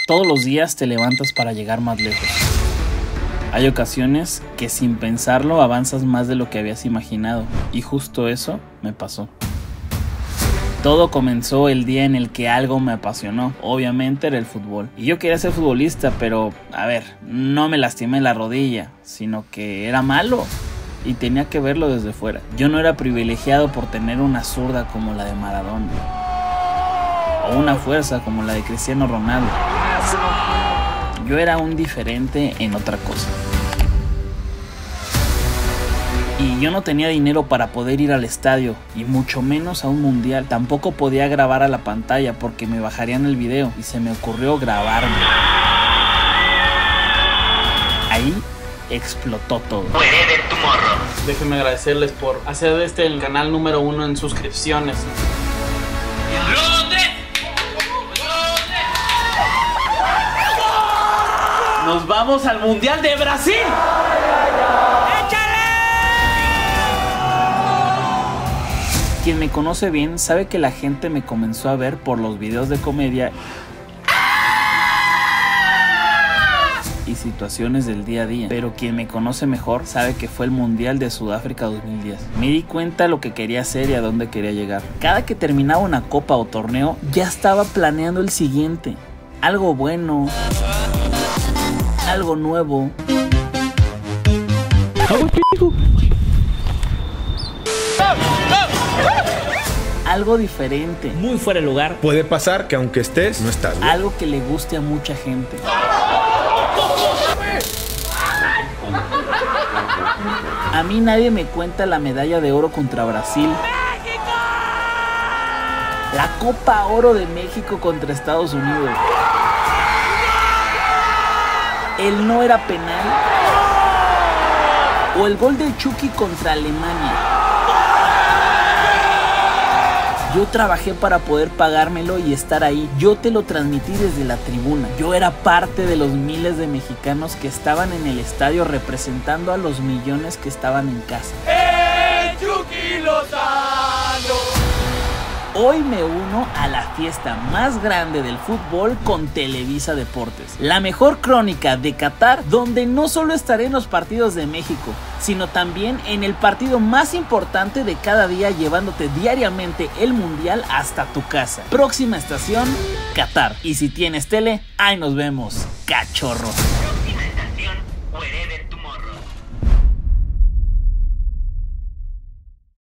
Todos los días te levantas para llegar más lejos. Hay ocasiones que sin pensarlo avanzas más de lo que habías imaginado, y justo eso me pasó. Todo comenzó el día en el que algo me apasionó, obviamente era el fútbol. Y yo quería ser futbolista, pero, no me lastimé la rodilla, sino que era malo y tenía que verlo desde fuera. Yo no era privilegiado por tener una zurda como la de Maradona, o una fuerza como la de Cristiano Ronaldo. Yo era un diferente en otra cosa. Y yo no tenía dinero para poder ir al estadio, y mucho menos a un mundial. Tampoco podía grabar a la pantalla porque me bajarían el video, y se me ocurrió grabarme. Ahí explotó todo. Déjenme agradecerles por hacer este el canal número 1 en suscripciones. ¡Nos vamos al Mundial de Brasil! Quien me conoce bien sabe que la gente me comenzó a ver por los videos de comedia y situaciones del día a día, pero quien me conoce mejor sabe que fue el Mundial de Sudáfrica 2010. Me di cuenta lo que quería hacer y a dónde quería llegar. Cada que terminaba una copa o torneo, ya estaba planeando el siguiente. Algo bueno, algo nuevo. Algo diferente. Muy fuera de lugar. Puede pasar que aunque estés, no estás. Algo que le guste a mucha gente. A mí nadie me cuenta la medalla de oro contra Brasil. ¡México! La Copa Oro de México contra Estados Unidos. El no era penal. O el gol del Chucky contra Alemania. Yo trabajé para poder pagármelo y estar ahí. Yo te lo transmití desde la tribuna. Yo era parte de los miles de mexicanos que estaban en el estadio representando a los millones que estaban en casa. ¡El Chucky Lozano! Hoy me uno a la fiesta más grande del fútbol con Televisa Deportes. La mejor crónica de Qatar, donde no solo estaré en los partidos de México, sino también en el partido más importante de cada día, llevándote diariamente el mundial hasta tu casa. Próxima estación, Qatar. Y si tienes tele, ahí nos vemos, cachorro.